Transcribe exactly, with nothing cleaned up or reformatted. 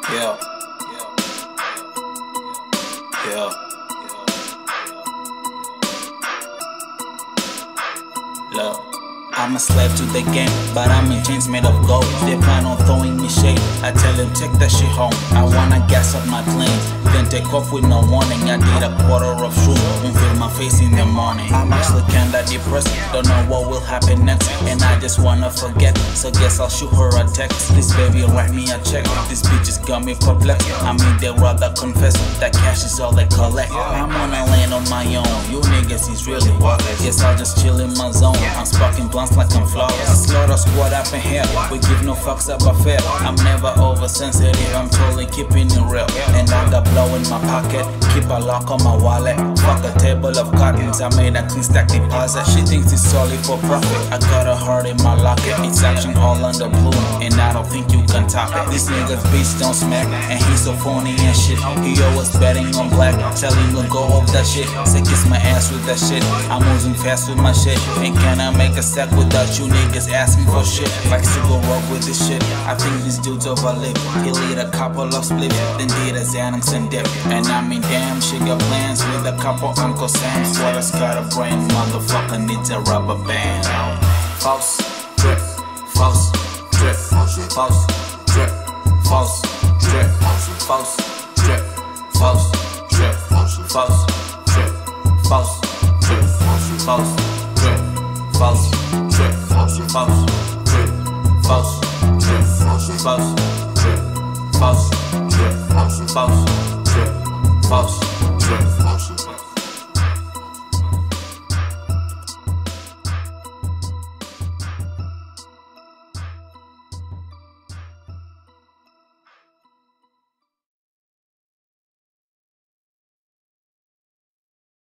Yeah. Yeah. Look, I'm a slave to the game, but I'm in chains made of gold. They plan on throwing me shade. I tell them take that shit home. I wanna gas up my plane, then take off with no warning. I did a quarter of shoes, unveil my face in the morning. I'm actually kinda depressed, don't know what will happen next, and I just wanna forget. So guess I'll shoot her a text. This baby write me a check. This bitch just got me perplexed. I mean they rather confess that cash is all they collect. I'm on a land on my own. You niggas is really worthless. Guess I'll just chill in my zone. I'm sparking blunts like I'm flawless. Slaughter squad up in here. We give no fucks up a fair. I'm never oversensitive. I'm totally keeping it real. And I got blow in my pocket. Keep a lock on my wallet. Fuck a table of cartons. I made a clean stack deposit. She thinks it's solely for profit. I got a heart in my locket. It's action all under blue, and I don't think you can top it. This nigga's bitch don't smack, and he's so phony and shit. He always betting on black. Tell him to go off that shit. Say kiss my ass with that shit. I'm moving fast with my shit. And can I make a sack without you niggas asking for shit? Likes to go rock with this shit. I think this dude's overlip. He'll eat a couple of splits, then did a Xanax and dip. And I mean damn, she got plans with a couple Uncle Sam's. What a scatterbrain motherfucker needs a rubber band. False drip, false drip, false drip, false drip, false drip, false drip, false drip, false drip, false drip, false drip, false drip, false drip, false drip, false drip, false drip, false drip, false drip, false